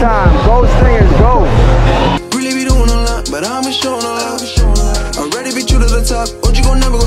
time. Go Stingers, go. Really be doing a lot, but I've been showing a lot. Already be true to the top. OG gon' never